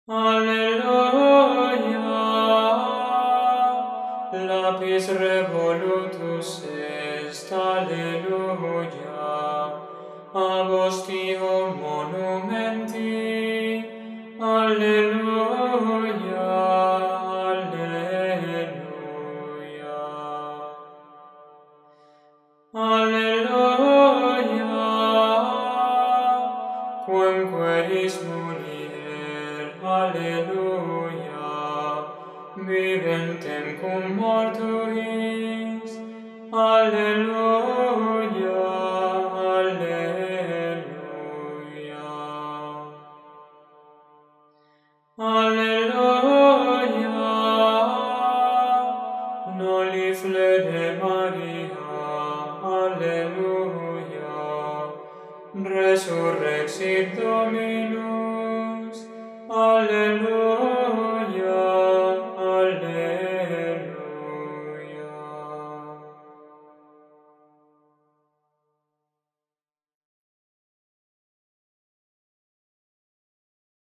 Alleluia. Lapis revolutus est, alleluia. Ab ostio monumenti, alleluia, alleluia. Alleluia. Quem queris mulier, alleluia, viventem cum mortuis, alleluia.